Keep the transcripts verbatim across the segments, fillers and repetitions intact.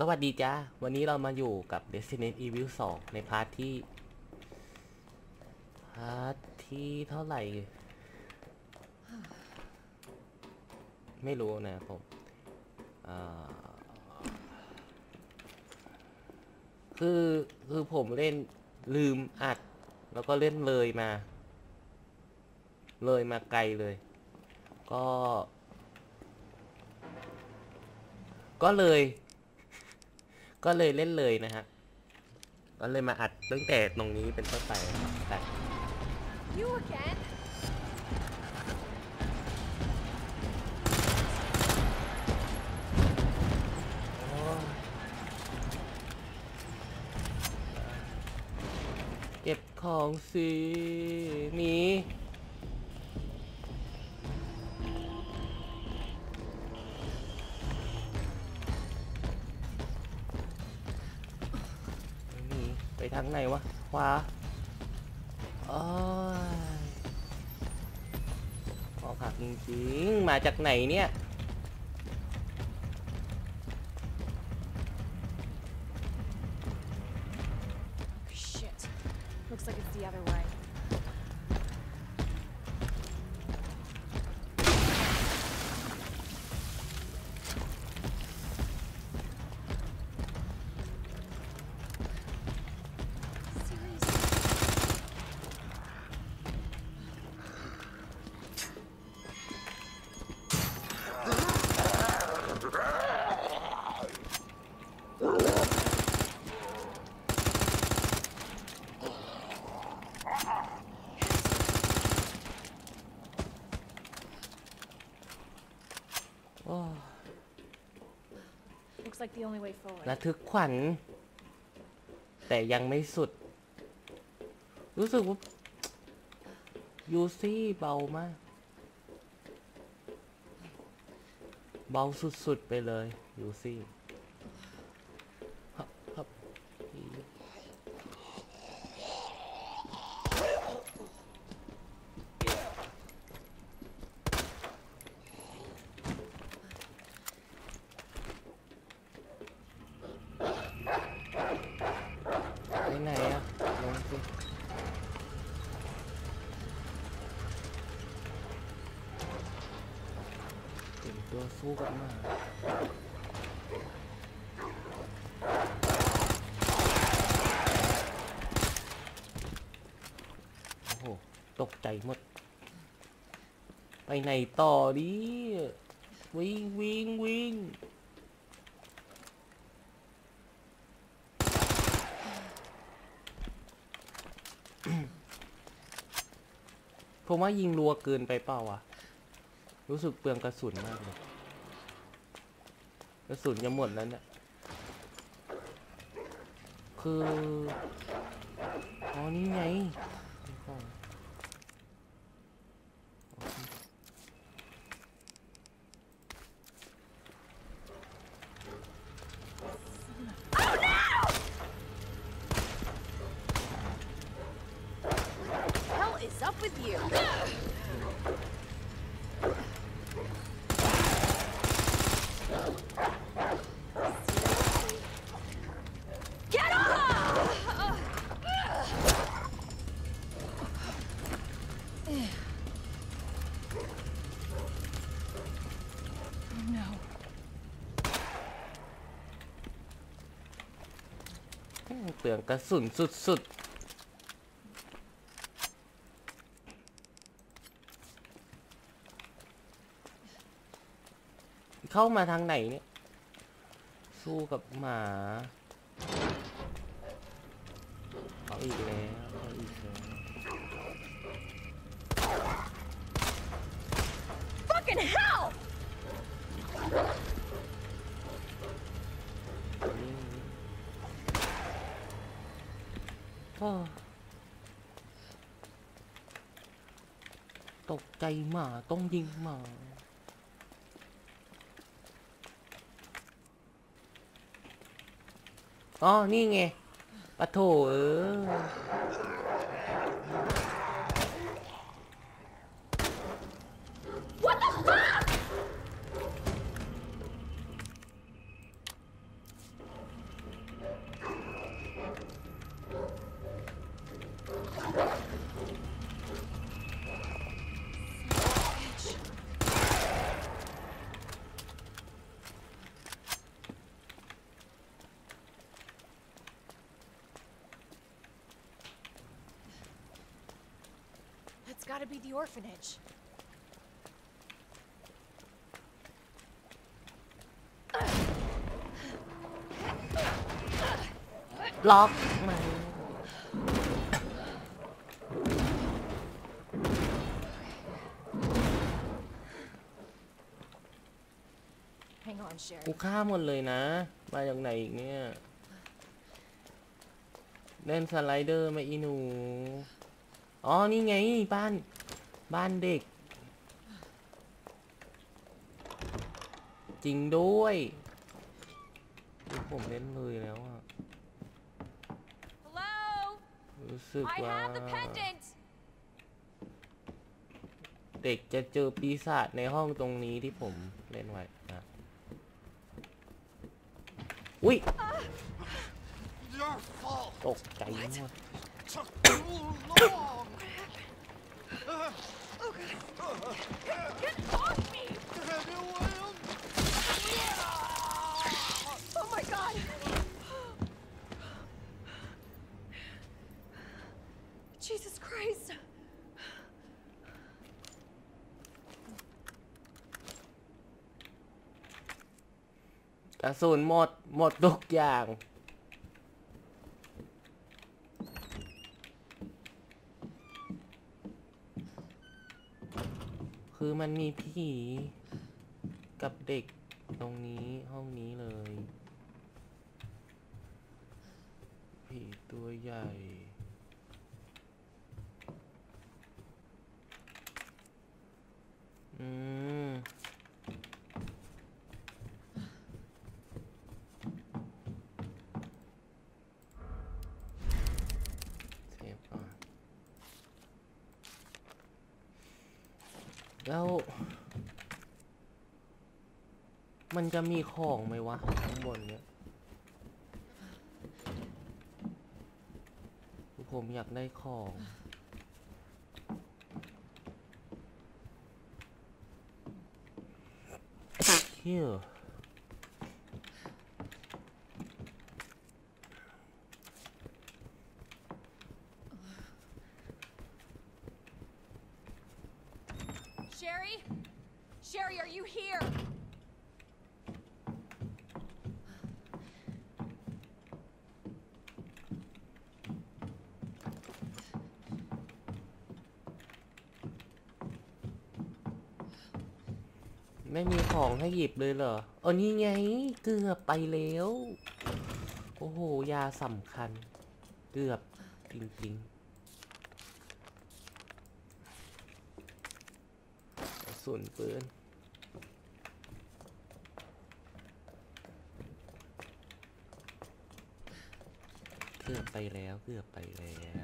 สวัสดีจ้าวันนี้เรามาอยู่กับ Resident Evil สองในพาร์ทที่พาร์ทที่เท่าไหร่ไม่รู้นะผมคือคือผมเล่นลืมอัดแล้วก็เล่นเลยมาเลยมาไกลเลยก็ก็เลยก็เลยเล่นเลยนะฮะก็เลยมาอัดตั้งแต่ตรงนี้เป็นต้นไปแต่เก็บของสิหนีไปทางไหนวะขวาอ๋อออกหักจริงๆมาจากไหนเนี่ย Looks like it's the other way. Looks like the only way forward. ระทึกขวัญแต่ยังไม่สุดรู้สึกว่ายูซี่เบามากเบาสุดๆไปเลยยูซี่ฮับฮับไปไหนอะลงสิเตรียมตัวสู้กันมาโอ้โหตกใจหมดไปไหนต่อดิวิ่งวิ่งวิ่งผมว่ายิงรัวเกินไปเปล่าวะรู้สึกเปลืองกระสุนมากเลยกระสุนจะหมดแล้วเนี่ยคืออ๋อนี่ไง Up with you. Get off! No. เปลืองกระสุนสุดๆเข้ามาทางไหนเนี่ยสู้กับหมาเขาอีกแล้วเขาอีกแล้ว Fucking hell! ตกใจหมาต้องยิงหมาอ๋อนี่ไงปะโถเออ gotta be the orphanage. ล็อกมัน Hang on, Sherry. กูฆ่าหมดเลยนะ มาจากไหนอีกเนี่ย เล่นสไลเดอร์มาอีหนู อ๋อ นี่ไง บ้าน บ้านเด็ก จริงด้วยผมเล่นเลยแล้วอะ Hello? รู้สึก I ว่า have the pendant. เด็กจะเจอปีศาจในห้องตรงนี้ที่ผมเล่นไว้นะ อุ๊ย Your fault. ตกใจหมด Took too long. Get off me! Oh my god! Jesus Christ! กระสุนหมด หมดทุกอย่าง คือมันมีผีกับเด็กตรงนี้ห้องนี้เลย ผีตัวใหญ่ อืม เซฟก่อน แล้ว มันจะมีของไหมวะข้างบนเนี้ยผมอยากได้ของเฮีย Sherry? Sherry, are you here? ไม่มีของให้หยิบเลยเหรอเออนี่ไงเกือบไปแล้ว โอ้โห ยาสำคัญ เกือบจริงๆกระสุนปืนเกือบไปแล้วเกือบไปแล้ว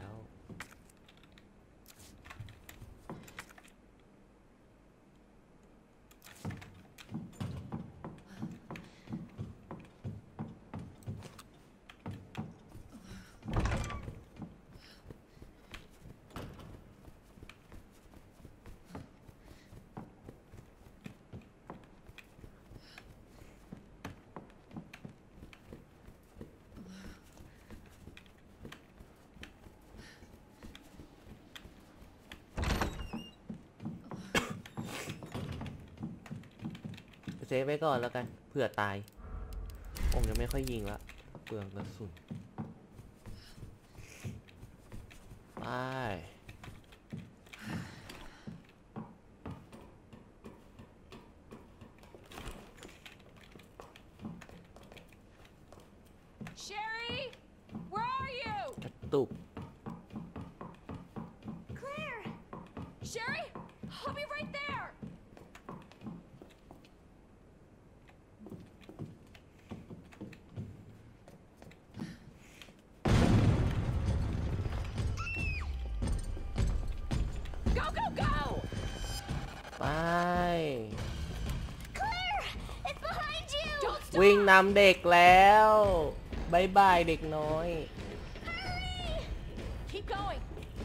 เซฟไว้ก่อนแล้วกันเผื่อตายผมจะไม่ค่อยยิงละเปลืองกระสุนไป Sherry? Where are you? กระตุก Claire! Sherry? I'll be right there! Go, go, go! ไป Claire! It's behind you! Don't stop! วิ่งนำเด็กแล้วบายบายเด็กน้อย Hurry! Keep going.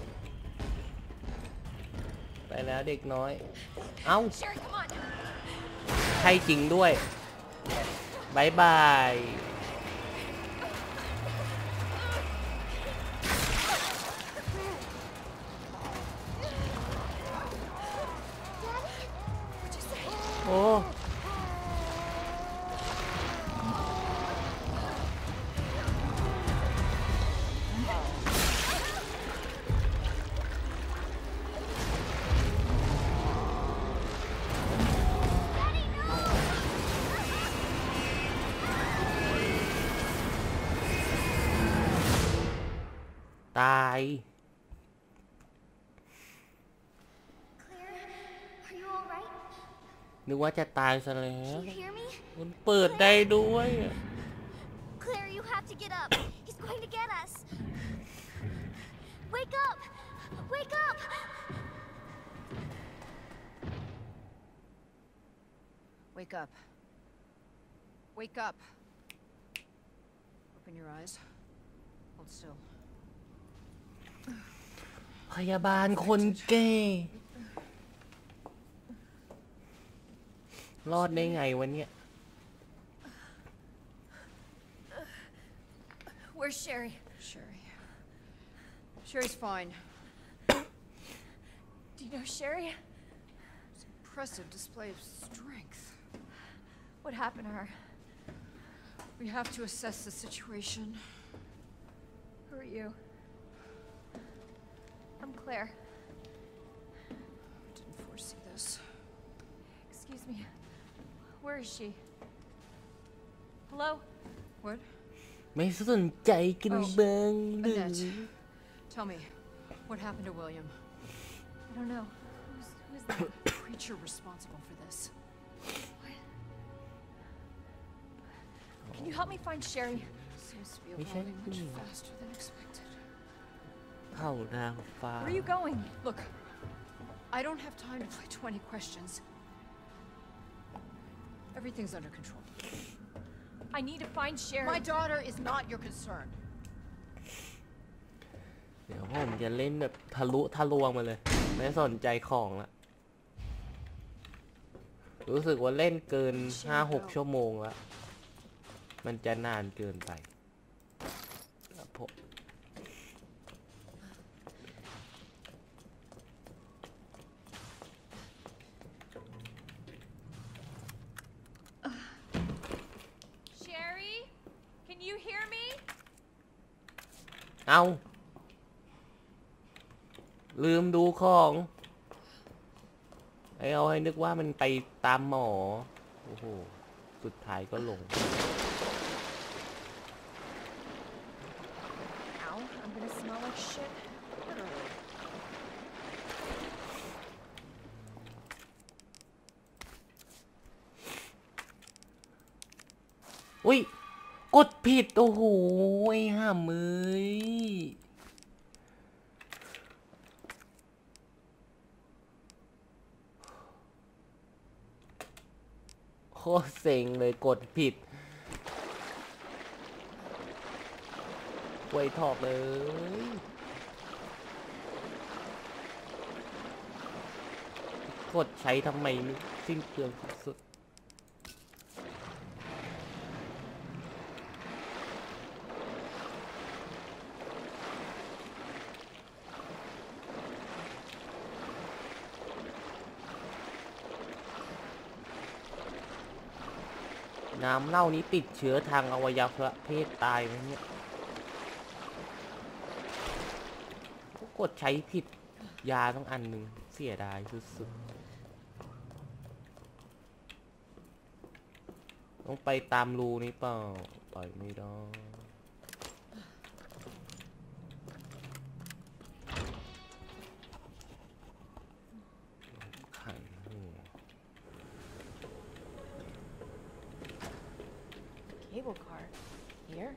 ไปแล้วเด็กน้อย เอ้า Sherry, come on. ใช่จริงด้วยบายบายอ้ตาย Claire, are you all right? นึกว่าจะตายซะแล้ว Can you hear me? มันเปิดได้ด้วยอะ Claire, you have to get up. He's going to get us. Wake up! Wake up! Wake up. Wake up. Open your eyes. Hold still. พยาบาลคนแก่รอดได้ไงวะเนี่ย Where's Sherry? Sherry. Sherry's fine. Do you know Sherry? It's an impressive display of strength. What happened to her? We have to assess the situation. Who are you? I'm Claire. Didn't foresee this. Excuse me. Where is she? Hello? What? ไม่สนใจกันบ้างหรือ Annette. Tell me, what happened to William? I don't know. Who's, who's that? Creature responsible for this. Can you help me find Sherry? Seems to be We should evolving much do- faster than expected. เผ่านางฟ้า Where are you going? Look, I don't have time to play twenty questions. Everything's under control. I need to find Sherry. My daughter is not your concern. เดี๋ยวผมจะเล่นแบบทะลุทะลวงมาเลย ไม่สนใจของละรู้สึกว่าเล่นเกิน ห้าหก ชั่วโมงแล้ว มันจะนานเกินไปครับผม Sherry? Can you hear me? เอาลืมดูของ ไอเอาให้นึกว่ามันไปตามหมอ โอ้โห สุดท้ายก็หลง Ow, I'm gonna smell like shit. Literally. อุ้ย กดผิด โอ้โห ไอ้ห่ามืยโคตรเซ็งเลยกดผิดไว้ถอกเลย กดใช้ทำไมนี่สิ้นเปลืองสุดๆน้ำเน่านี้ติดเชื้อทางอวัยวะเพศตายไหมเนี่ย กดใช้ผิดยาต้องอันหนึ่งเสียดายสุดๆต้องไปตามรูนี้เปล่าไปไม่ได้ไข่หัว Cable car. Here?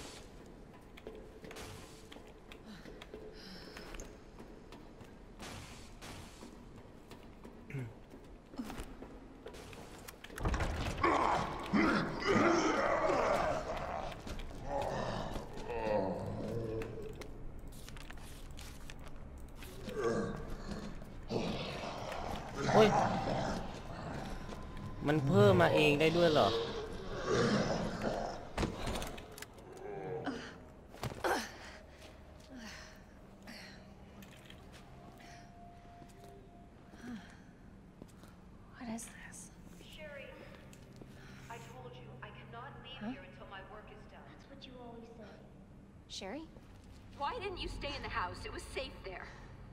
Ôi, มันเพิ่มมาเองได้ด้วยเหรอ What is this? Sherry? Why didn't you stay in the house? It was safe there.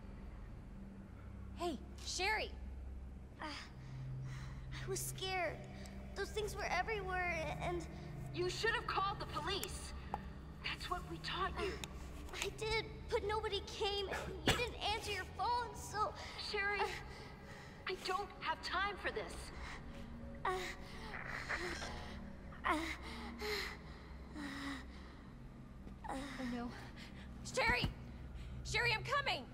Hey, Sherry! Uh, I was scared. Those things were everywhere, and You should have called the police. That's what we taught you. I did, but nobody came. You didn't answer your phone, so... Sherry, I don't have time for this. Uh, uh, Oh no. Sherry! Sherry, I'm coming!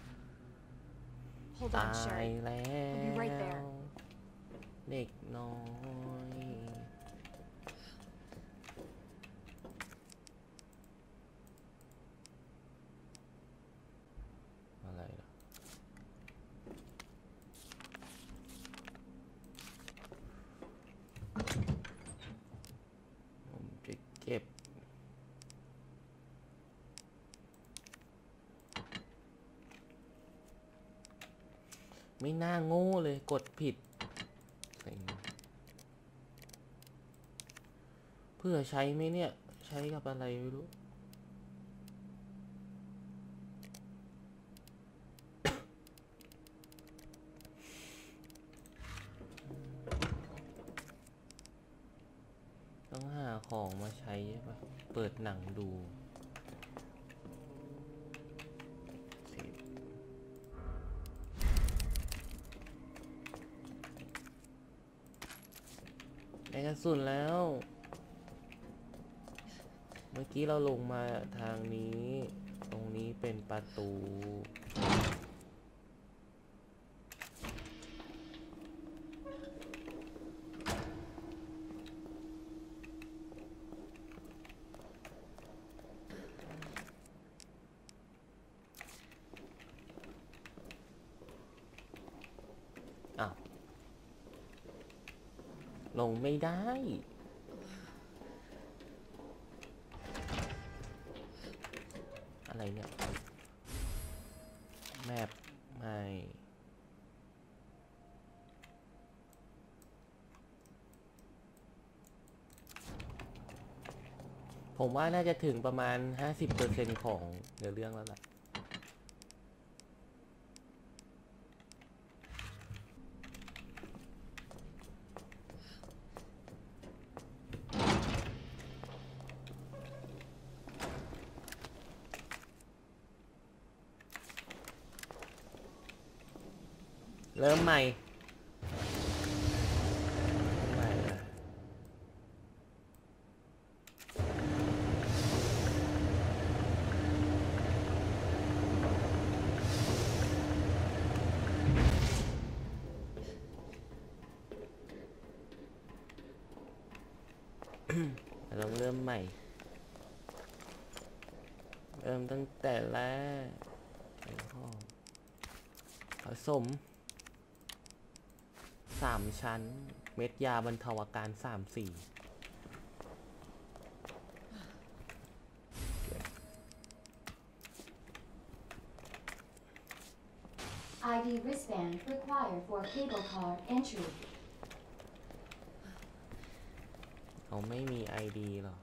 Hold ตา on, ย Sherry. แล้ว I'll be right there. เด็กน้อย อะไรล่ะผมจะเก็บ ไม่น่าโง่เลยกดผิดเซ็งเพื่อใช้ไหมเนี่ย ใช้กับอะไรไม่รู้ ต้องหาของมาใช้ใช่ปะเปิดหนังดูสิบได้กระสุนแล้ว เมื่อกี้เราลงมาทางนี้ ตรงนี้เป็นประตู อ้าว ลงไม่ได้ อะไรเนี่ย แมปไม่ ผมว่าน่าจะถึงประมาณ ห้าสิบเปอร์เซ็นต์ ของเนื้อเรื่องแล้วล่ะ เริ่มใหม่ใหม่ละเราต้องเริ่มใหม่ เริ่มตั้งแต่แรกผสมสามชั้น เม็ดยาบรรเทาอาการสามสี่ไอ ดี wristband required for cable car entry เขาไม่มี ไอ ดี หรอ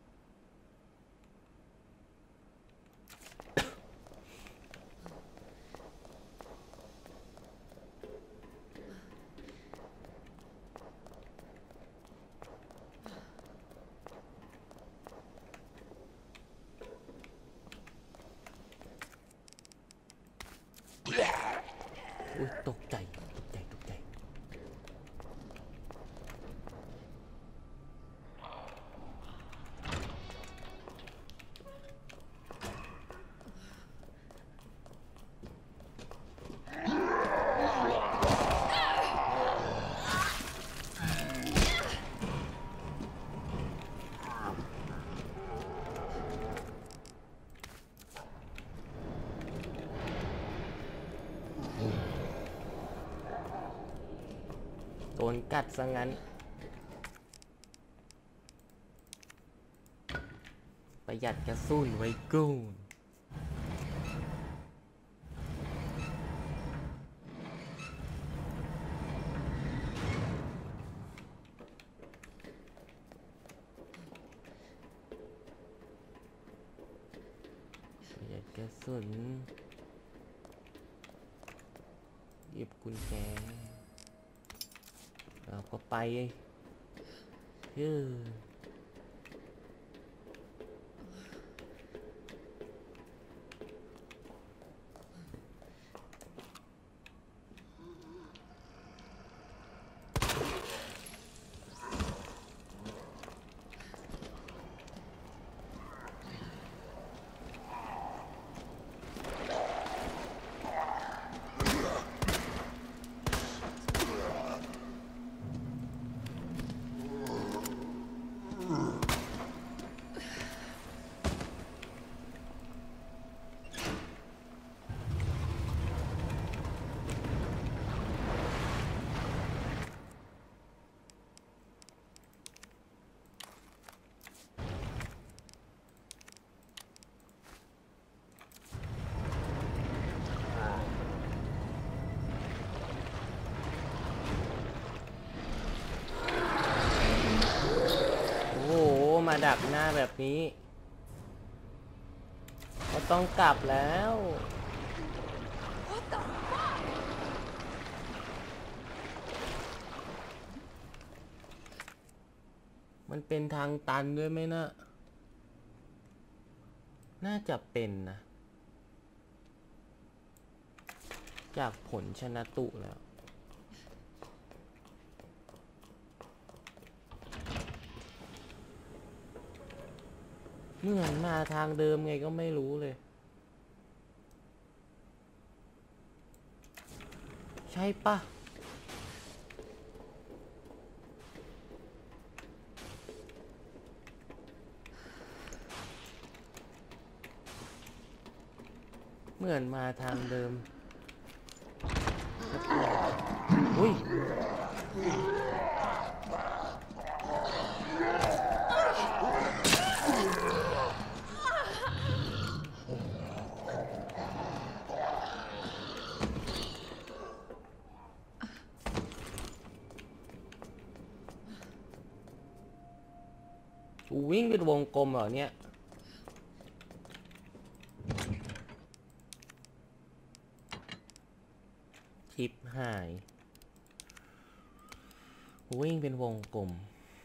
อุ๊ยตกใจตกใจตกใจโดนกัดซะงั้น ประหยัดกระสุนไว้ก่อนยดกระสุนหยิบกุญแจเราก็ไปยือมาดักหน้าแบบนี้ก็ต้องกลับแล้ว What the fuck? มันเป็นทางตันด้วยไหมนะ น่าจะเป็นนะ จากผลชนะตุแล้วเหมือนมาทางเดิมไงก็ไม่รู้เลย ใช่ปะเหมือนมาทางเดิมอุ้ยวิ่งเป็นวงกลมเหรอเนี่ยชิปหายวิ่งเป็นวงกลม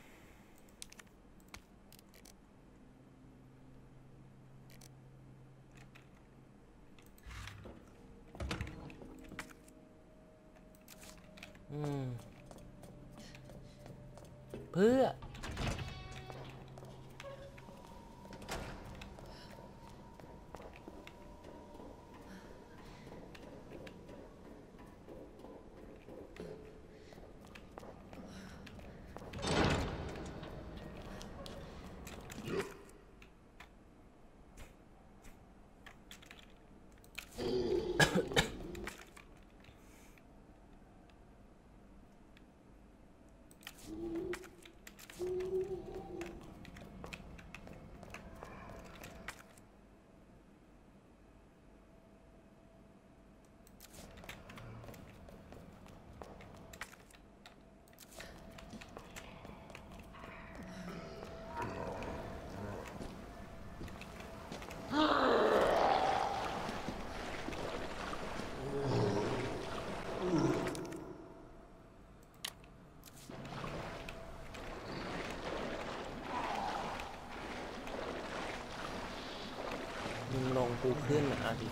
อืมเพื่อมึงลงกูขึ้นอ่ะดิ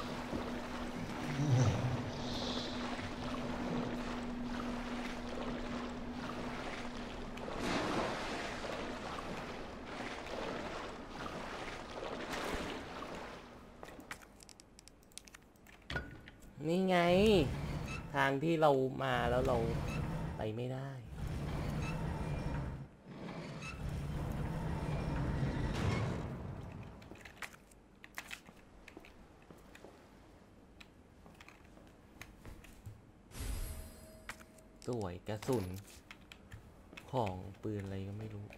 นี่ไงทางที่เรามาแล้วเราไปไม่ได้สวยกระสุนของปืนอะไรก็ไม่รู้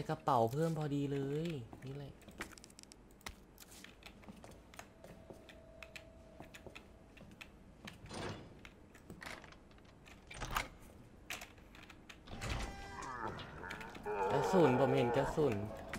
กระเป๋าเพิ่มพอดีเลยนี่แหละกระสุนผมเห็นกระสุน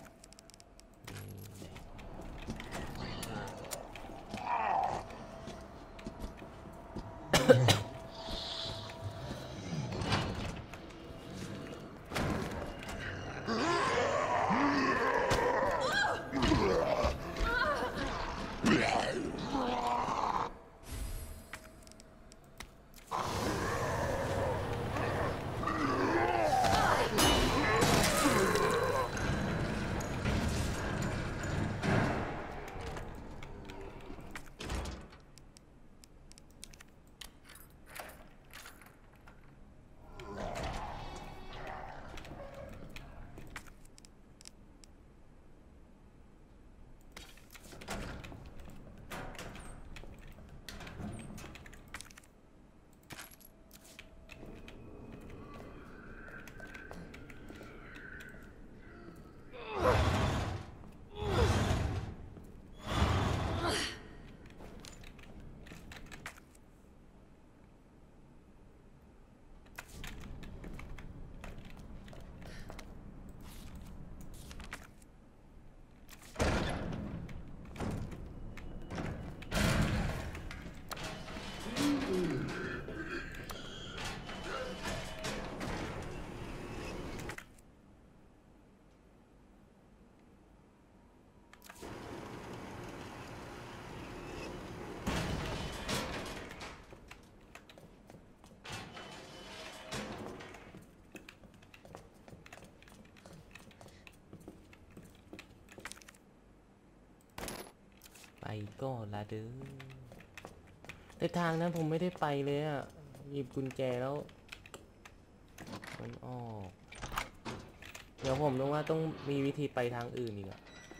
ไปก็ละเด้อแต่ทางนั้นผมไม่ได้ไปเลยอ่ะหยิบกุญแจแล้วมันออกเดี๋ยวผมต้องว่าต้องมีวิธีไปทางอื่นอีกอ่ะ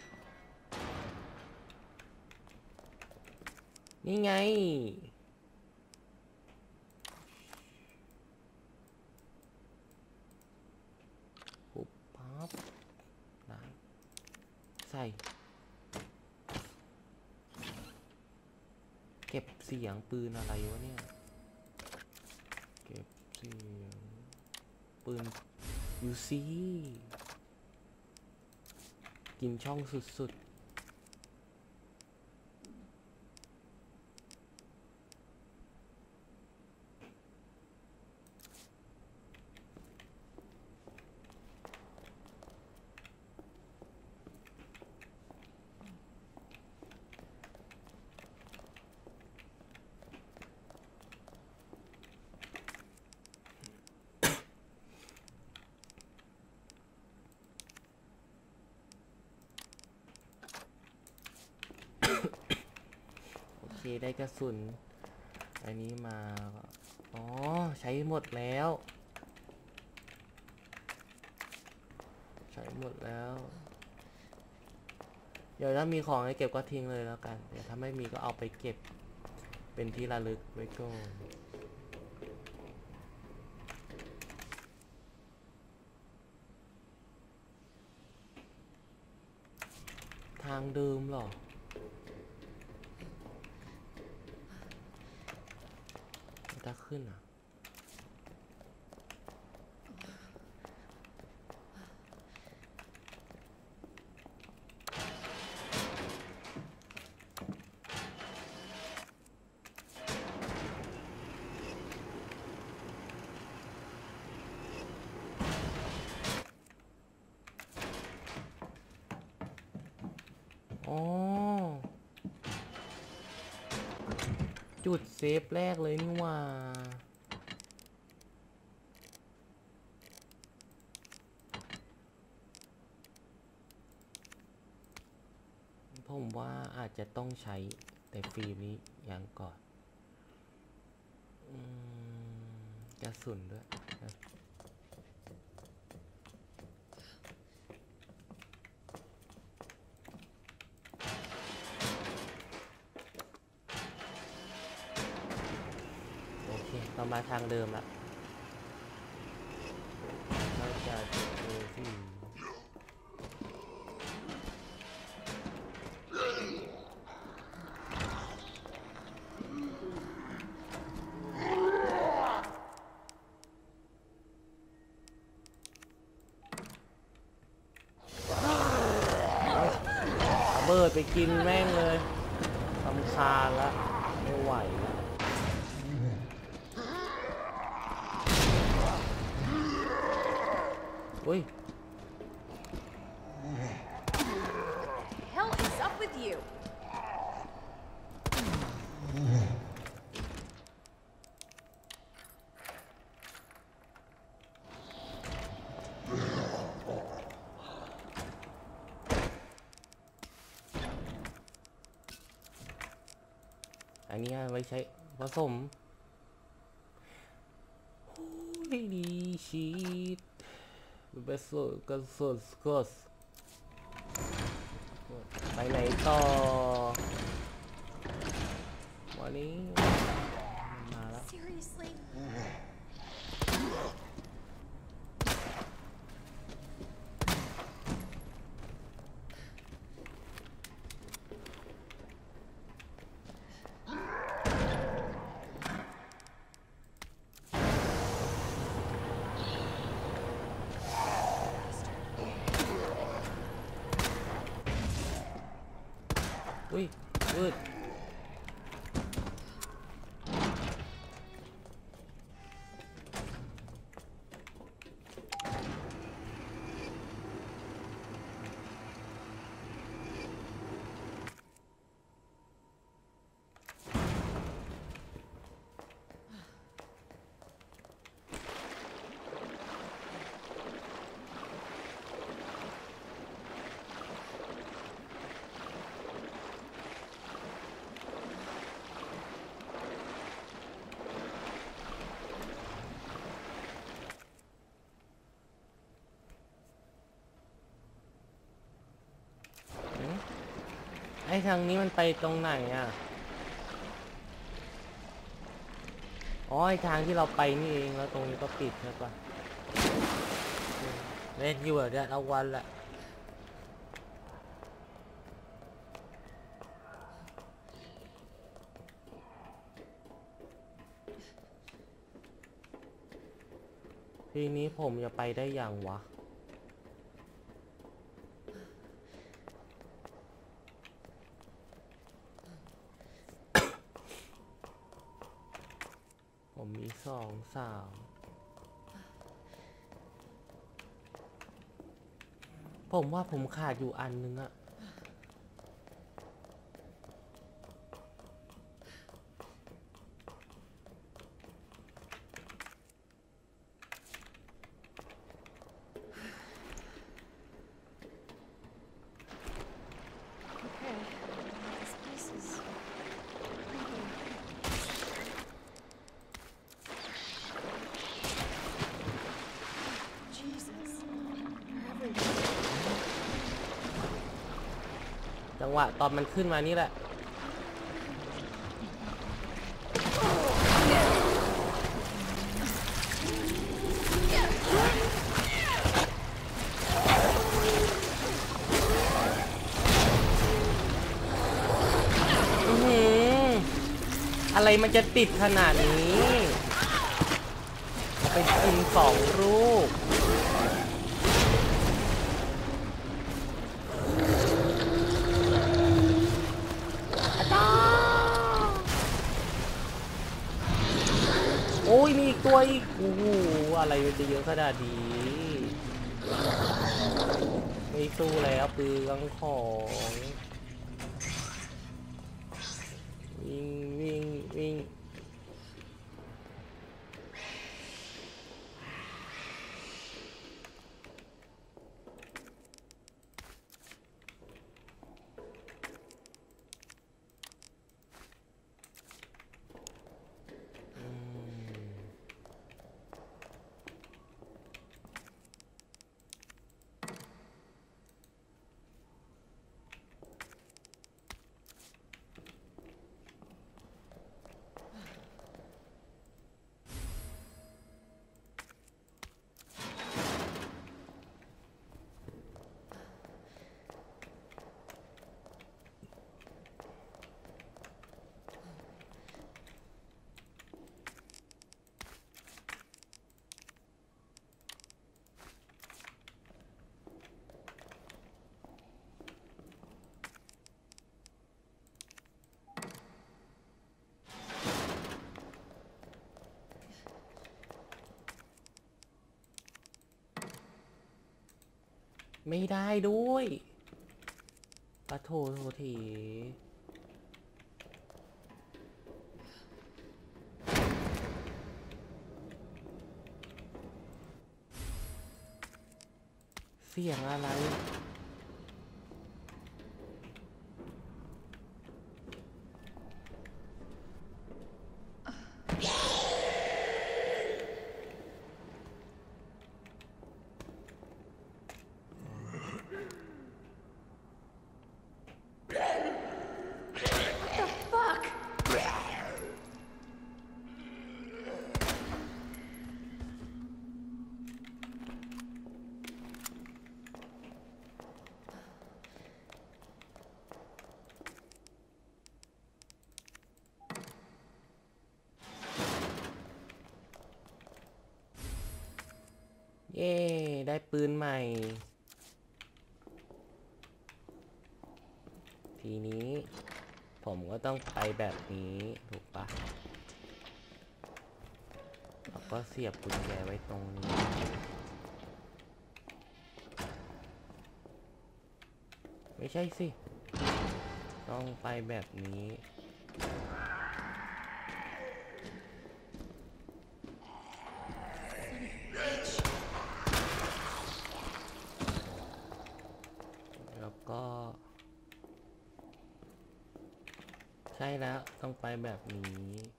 นี่ไงปุ๊บปั๊บได้ใส่เก็บเสียงปืนอะไรวะเนี่ยเก็บเสียงปืนยูซีกินช่องสุดๆได้กระสุนอันนี้มาอ๋อใช้หมดแล้วใช้หมดแล้วเดี๋ยวถ้ามีของให้เก็บก็ทิ้งเลยแล้วกันเดี๋ยวถ้าไม่มีก็เอาไปเก็บเป็นที่ระลึกไว้ก่อนทางเดิมหรอจะขึ้นอ่ะอ๋อจุดเซฟแรกเลยนี่ว่าผมว่าอาจจะต้องใช้แต่ฟิล์มนี้อย่างก่อนอืมกระสุนด้วยโอเคเรามาทางเดิมละเราจะเจอที่เบิดไปกินแม่งเลยรำคาญละไม่ไหวละอุ้ย Hell is up with you? อันนี้ไว้ใช้ผสมโอ้ยดีชีตเบสโซกัสโซสกอสไปไหนต่อวันนี้มาแล้ว Seriously? อุ้ยมืดไอ้ทางนี้มันไปตรงไหนอ่ะอ๋อไอ้ทางที่เราไปนี่เองแล้วตรงนี้ก็ปิดใช่ปะเล่นอยู่อะเนี่ยเอาวันละทีนี้ผมจะไปได้อย่างวะผมมีสองสามผมว่าผมขาดอยู่อันนึงอะจังหวะตอนมันขึ้นมานี่แหละอะไรมันจะติดขนาดนี้ไปกินสองลูกโอ้ยมีอีกตัวอีกโอ้โหอะไรมันจะเยอะขนาดนี้ไม่สู้แล้วปืนของวิ่งวิ่งวิ่งไม่ได้ด้วยปะโถโถที เสียงอะไร เย้ ได้ปืนใหม่ ทีนี้ผมก็ต้องไปแบบนี้ ถูกปะแล้วก็เสียบกุญแจไว้ตรงนี้ ไม่ใช่สิ ต้องไปแบบนี้ แล้วก็ ใช่แล้วต้องไปแบบนี้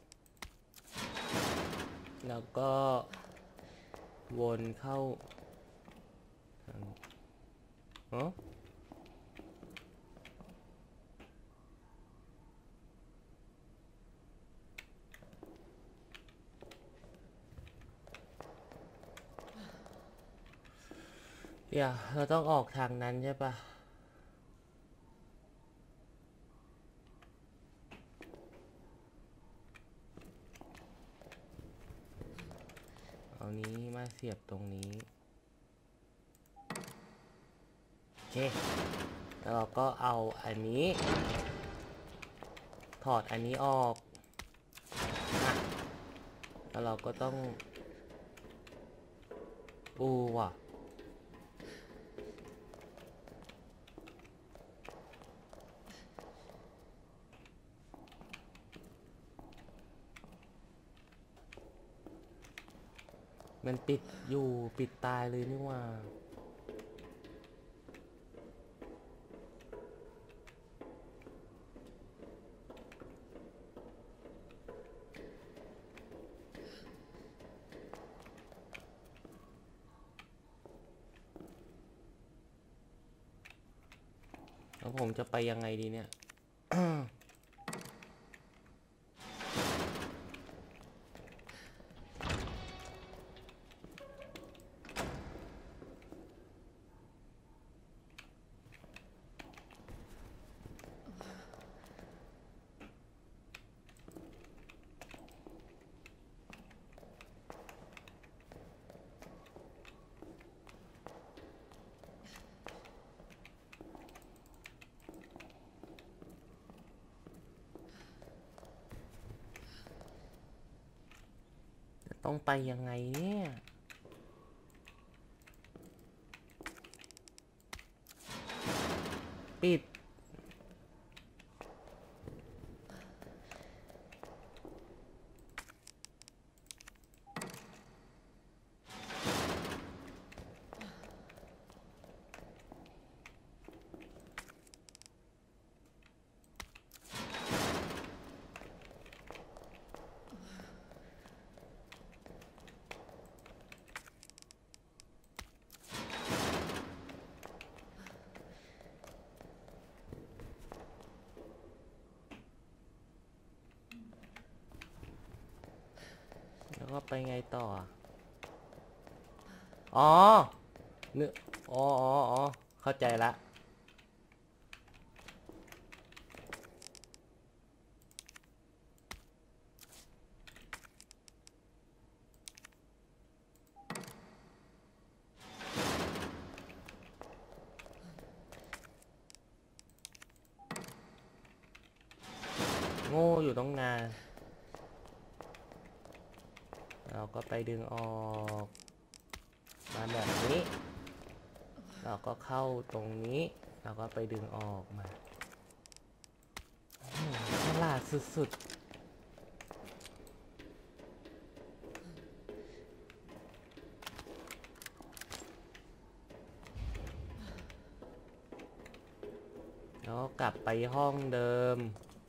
แล้วก็วนเข้าทางเอ้อเดี๋ยวเราต้องออกทางนั้นใช่ปะเอานี้มาเสียบตรงนี้โอเคแล้วเราก็เอาอันนี้ถอดอันนี้ออกอ่ะแล้วเราก็ต้องอู้ว่ะมันปิดอยู่ปิดตายเลยนี่ว่าแล้วผมจะไปยังไงดีเนี่ย ต้องไปยังไงเนี่ยปิดแล้วก็ไปไงต่ออ่ะอ๋อเนื้ออ๋ออ๋ออ๋อเข้าใจละโง่อยู่ต้องนานเราก็ไปดึงออกมาแบบนี้เราก็เข้าตรงนี้เราก็ไปดึงออกมาฉลาดสุดๆแล้วกลับไปห้องเดิม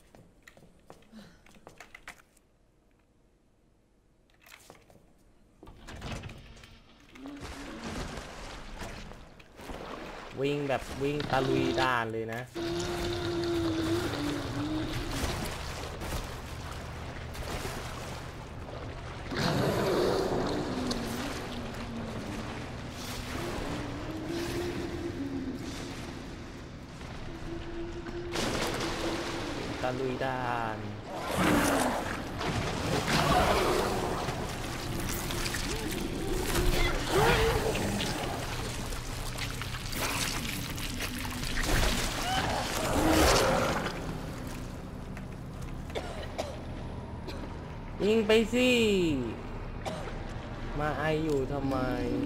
วิ่งแบบวิ่งตะลุยด่านเลยนะตะลุยด่านยิงไปสิ มาไออยู่ทำไม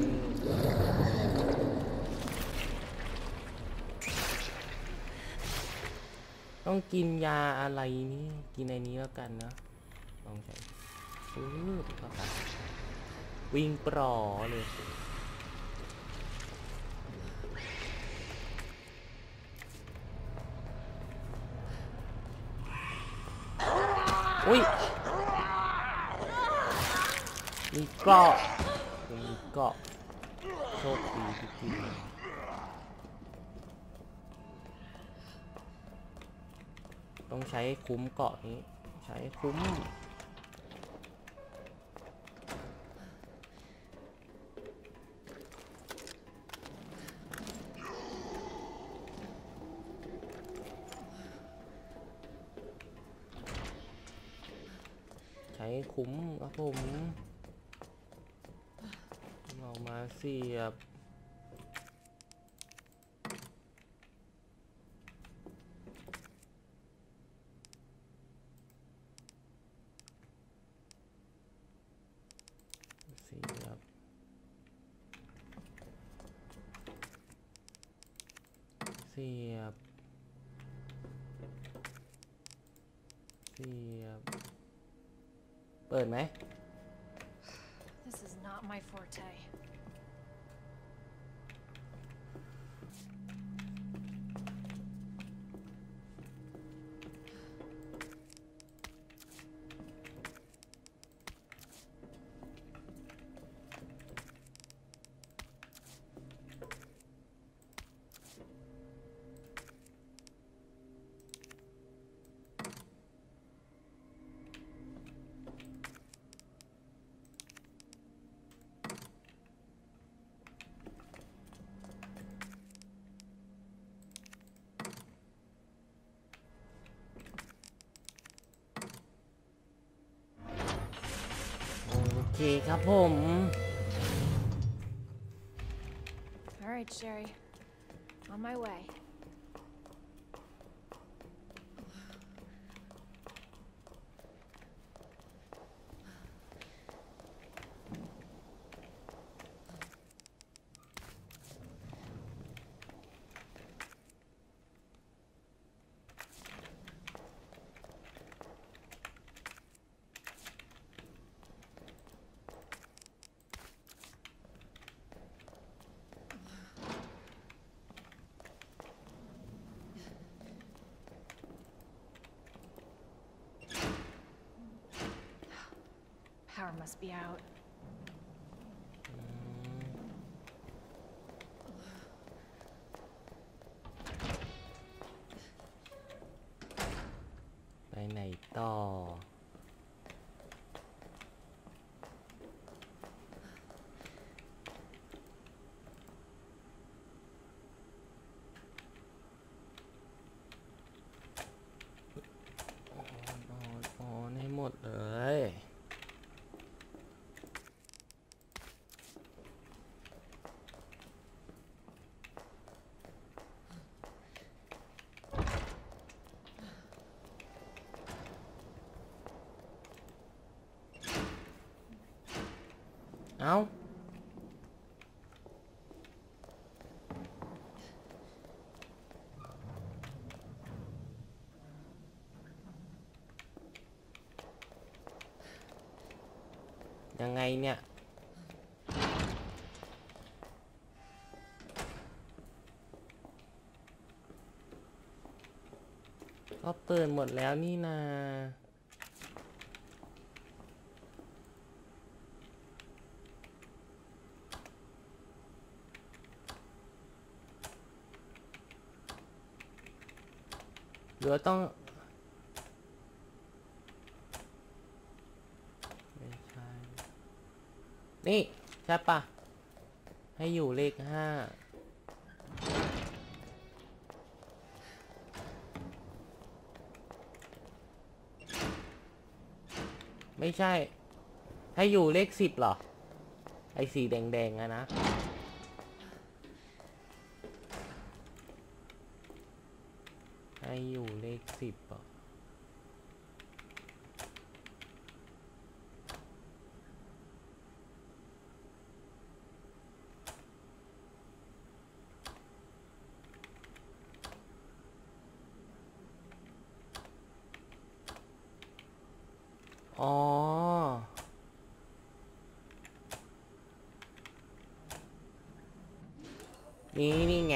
ต้องกินยาอะไรนี่ กินในนี้แล้วกันนะ ลองใช้ปื๊ดเข้าไปวิ่งปลอเลย อุ้ยมีเกาะมีเกาะโชคดีที่กินต้องใช้คุ้มเกาะนี้ใช้คุ้มใช้คุ้มครับผมเอามาเสียบเสียบเสียบเสียบเปิดไหม This is not my forte. โอเคครับผม All right, Sherry. On my way. Power must be out. ไปไหนต่อออนให้หมดเลยเอายังไงเนี่ยก็เปิดหมดแล้วนี่นาเดี๋ยวต้องไม่ใช่นี่ใช่ปะให้อยู่เลขห้าไม่ใช่ให้อยู่เลขสิบเหรอไอ้สีแดงๆอะนะให้อยู่เลขสิบเหรออ๋อนี่นี่ไง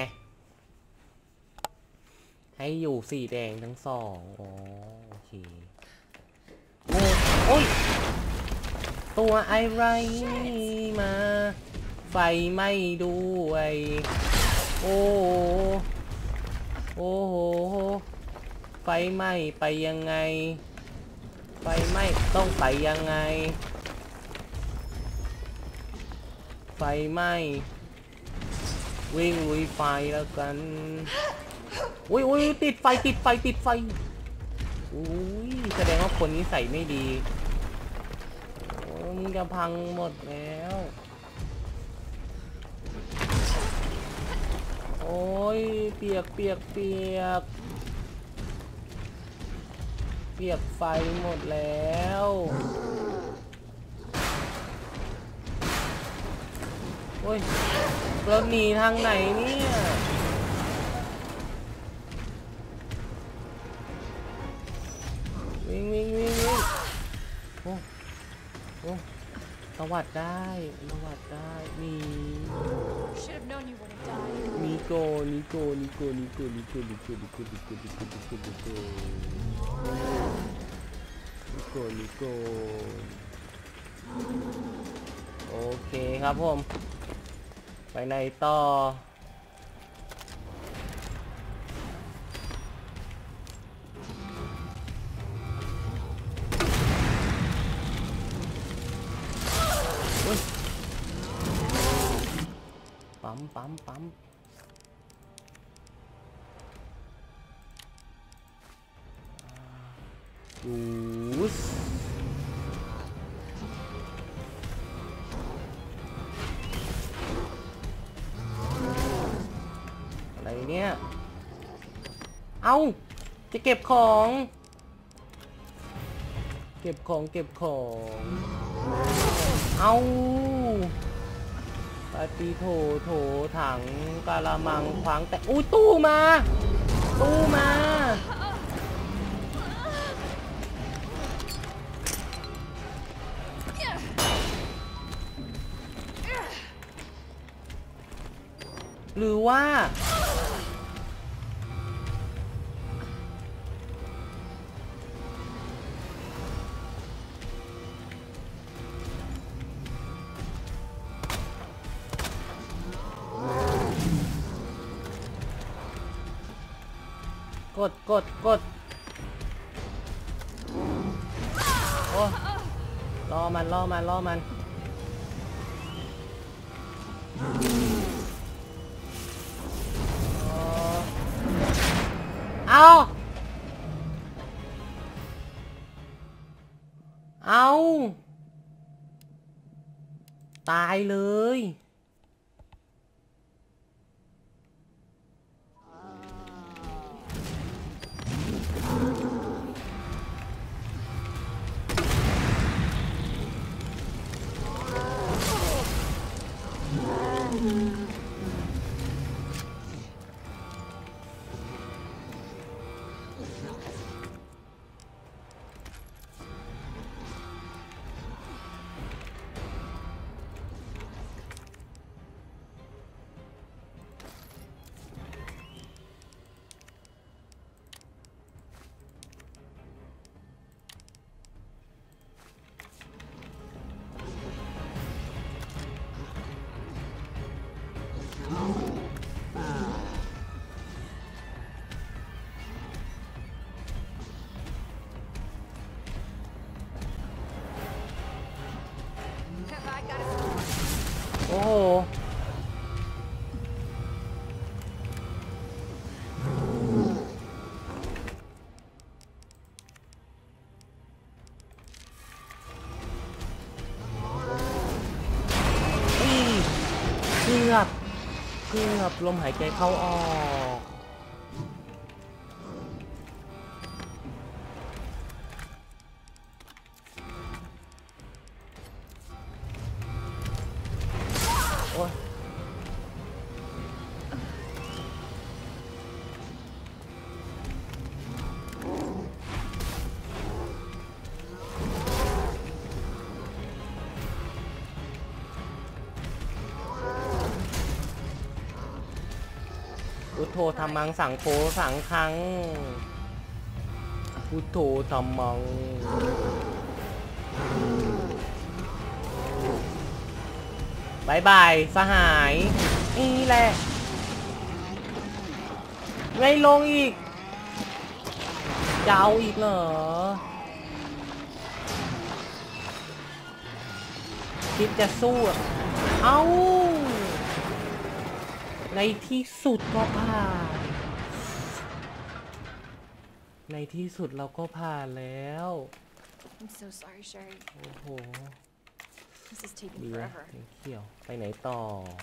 ให้อยู่สีแดงทั้งสองอ๋อโอเคโอ้โอ้ยตัวอะไรมาไฟไหม้ด้วยโอ้โอ้โหไฟไหม้ไปยังไงไฟไหม้ต้องไปยังไงไฟไหม้วิ่งลุยไฟแล้วกันอุ้ยอุ้ยติดไฟติดไฟติดไฟอุ้ยแสดงว่าคนนี้ใส่ไม่ดีโอ้มึงจะพังหมดแล้วโอ้ยเปียกเปียกเปียกเปียกไฟหมดแล้วโอ้ยเราหนีทางไหนเนี่ยวิ่งวิ่งวิ่งวิ่งโอ้โอ้สวัสดได้สวัสดได้นี่ Should have known you would have died. นิโกนิโกนิโกนิโกนิโกนิโกนิโกนิโกนิโกนิโกนิโกนิโกนิโกโอเคครับผมไปไหนต่อปั๊มปั๊มปั๊มอูสอะไรเนี่ย เอาจะเก็บของ เก็บของเก็บของ เอาปาติโถโถถังกะละมังขวางแต่อุ้ยตู้มา ตู้มา หรือว่ากดกดกดโอ้รอมันรอมันรอมันเอาเอาตายเลยเกือบลมหายใจเข้าออก โอ้ยพุทโธธรรมังสังโฆสังฆังพุทโธธรรมังบายบายสหายนี่แหละไม่ลงอีกจะเอาอีกเหรอคิดจะสู้อะเอาในที่สุดก็ผ่านในที่สุดเราก็ผ่านแล้ว I'm so sorry, Sherry. โอ้โห This is taking ดีนะ forever. เขียวไปไหนต่อ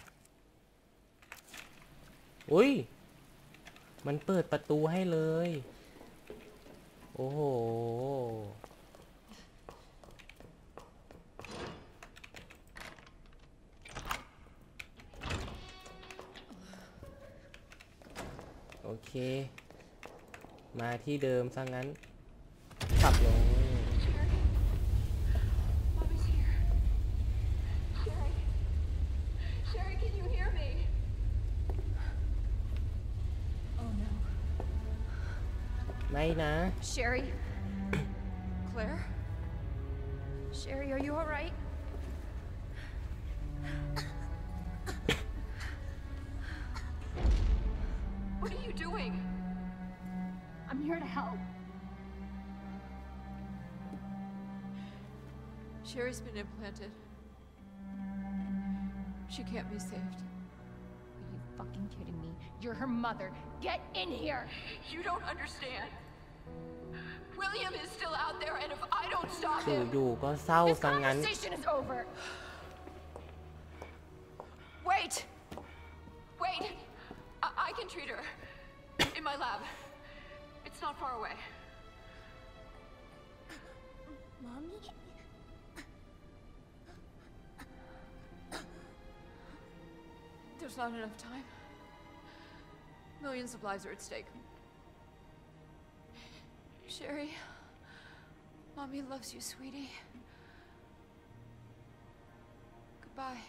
อุ้ยมันเปิดประตูให้เลยโอ้โหโอเคมาที่เดิมซะงั้นขับลง Mommy's here. Sherry. Sherry, can you hear me? Oh no. ไม่นะ Sherry? Claire? Sherry, are you alright? What are you doing? I'm here to help. Sherry's been implanted. She can't be saved. Are you fucking kidding me? You're her mother. Get in here! You don't understand. William is still out there, and if I don't stop อยู่ him, อยู่ก็เศร้า This ซะงั้น conversation is over. wait, wait. I, I can treat her in my lab. It's not far away. Mommy? There's not enough time. Millions of lives are at stake. Sherry, Mommy loves you, sweetie. Goodbye.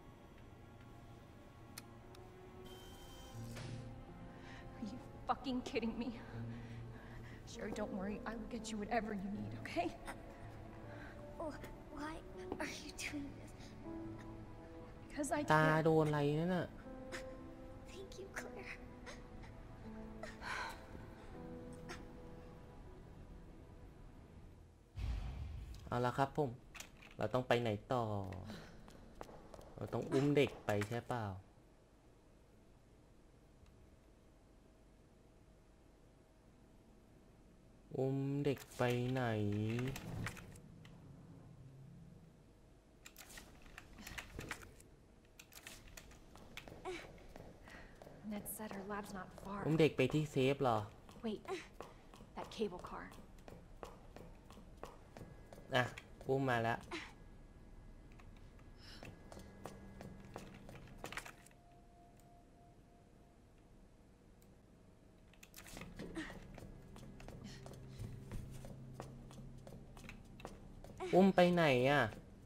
Are you fucking kidding me? Sherry, don't worry. I will get you whatever you need, okay? Oh, why are you doing this? Because I ตา can't. โดนอะไรนั่นน่ะ Thank you, Claire. เอาละครับผม เราต้องไปไหนต่อ เราต้องอุ้มเด็กไปใช่เปล่า อุ้มเด็กไปไหน Ned said her lab's not far. อุ้มเด็กไปที่เซฟเหรอ Wait, that cable car. อ่ะ อุ้มมาแล้ว อุ้มไปไหนอ่ะ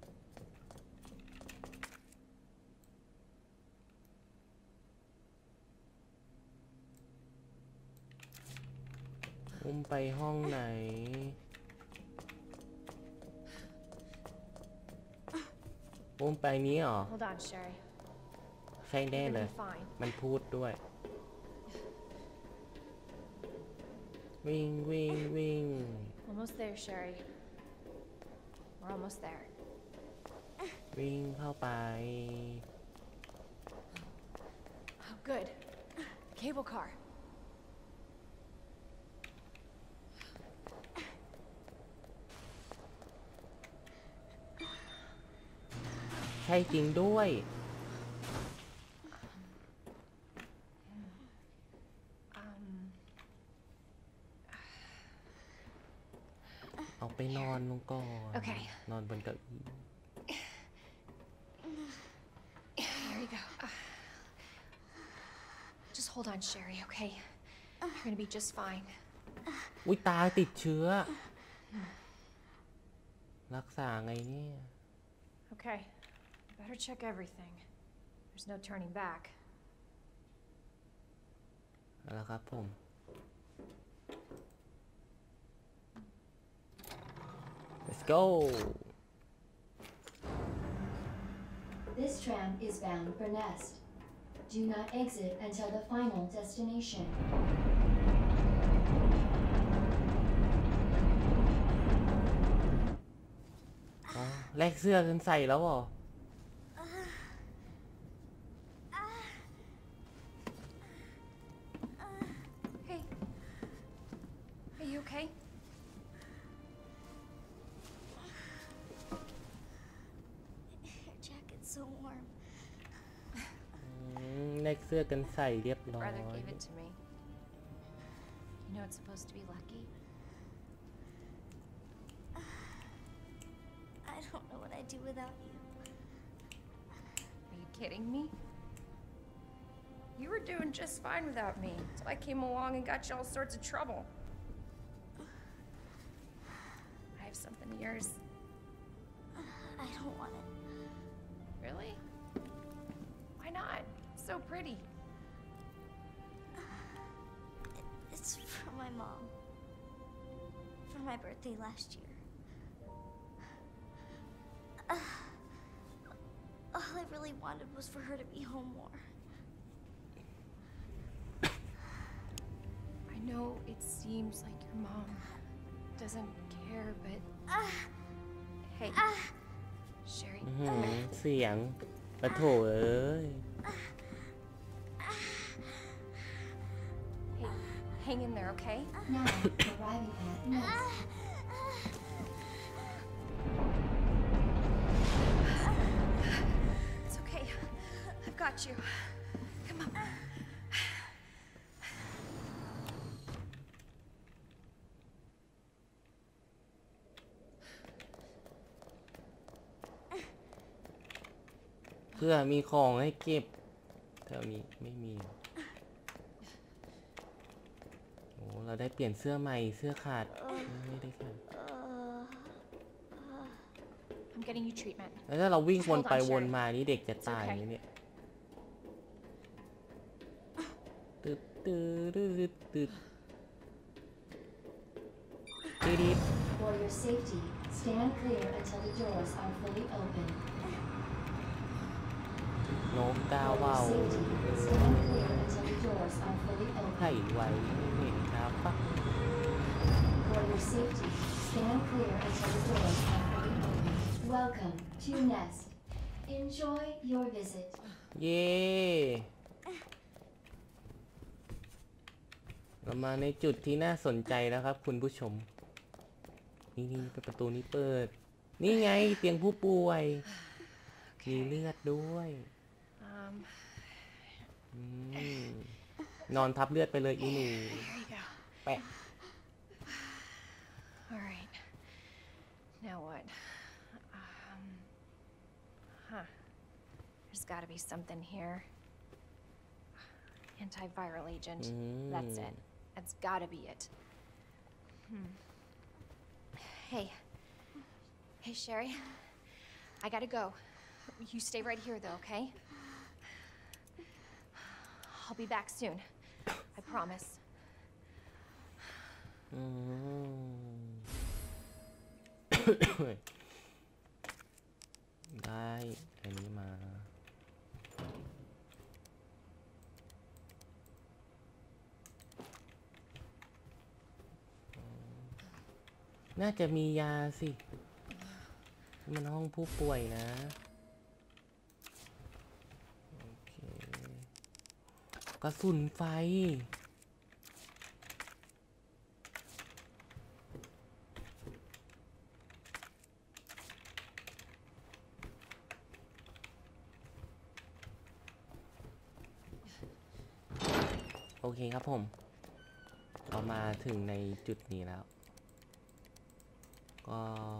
อุ้มไปห้องไหน อุ้มไปนี้เหรอ Hold on, Sherry. ใช่แน่ You're เลย gonna be fine. มันพูดด้วย วิ่งวิ่งวิ่ง Almost there, Sherry. We're almost there. วิ่งเข้าไป Oh, good. Cable car. ใช่จริงด้วยเอาไปนอนลงก่อน Okay. นอนบนเก้าอี้ There you go. Uh, just hold on, Sherry, okay? You're gonna be just fine. อุ้ยตาติดเชื้อ รักษาไงเนี่ย Okay. Better check everything. There's no turning back. เอาละครับผม let's go This tram is bound for Nest. Do not exit until the final destination. อ๋อแลกเสื้อกันใส่แล้วเหรอ Hey. Are you okay? Your jacket's so warm. อืมแลกเสื้อกันใส่เรียบร้อย Brother gave it to me. You know it's supposed to be lucky. I don't know what I'd do without you. Are you kidding me? You were doing just fine without me, so I came along and got you all sorts of trouble. I have something of yours. I don't want it. Really? Why not? It's so pretty. It's from my mom. For my birthday last year. Uh, all I really wanted was for her to be home more. I know it seems like your mom doesn't care, but Uh, hey, uh, Sherry, อื้อหือเสียงปะโถเอ้ย hey, hang in there, okay? Now, arriving at Nest. It's okay. I've got you. Come on. เพื่อมีของให้เก็บแถวนี้ไม่มี โอ้เราได้เปลี่ยนเสื้อใหม่เสื้อขาดไม่ได้ขาด I'm getting you treatment. แล้วถ้าเราวิ่งวนไปวนมานี่เด็กจะตายไหมเนี่ยตึ๊ดตึ๊ดตึ๊ดตึ๊ดตึ๊ด For your safety, stand clear until the doors are fully open. นกกา For ว่าว your safety, stand clear until the doors are fully ไข่ open. ไว้เห็นครับปะ For your safety, stand clear until the doors are fully open. Welcome to Nest. Enjoy your visit. เย้เรามาในจุดที่น่าสนใจแล้วครับคุณผู้ชม นี่นี่ประตูนี้เปิด นี่ไงเตียงผู้ป่วย มีเลือดด้วย Um, อืมนอนทับเลือดไปเลยอีหนู there you go. แปะ All right. Now what? Um, huh. There's got to be something here. Antiviral agent. That's it. That's got to be it. Hmm. Hey. Hey, Sherry. I gotta go. You stay right here, though, okay? I'll be back soon. I promise. อืม ได้อันนี้มา น่าจะมียาสิ มันห้องผู้ป่วยนะ โอเค กระสุนไฟ โอเคครับผม เรามาถึงในจุดนี้แล้วก็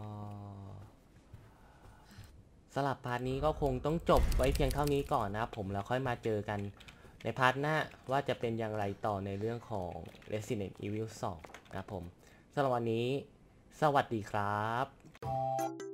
สลับพาร์ทนี้ก็คงต้องจบไว้เพียงเท่านี้ก่อนนะครับผมแล้วค่อยมาเจอกันในพาร์ทหน้าว่าจะเป็นอย่างไรต่อในเรื่องของ Resident Evil สองนะครับผมสำหรับวันนี้สวัสดีครับ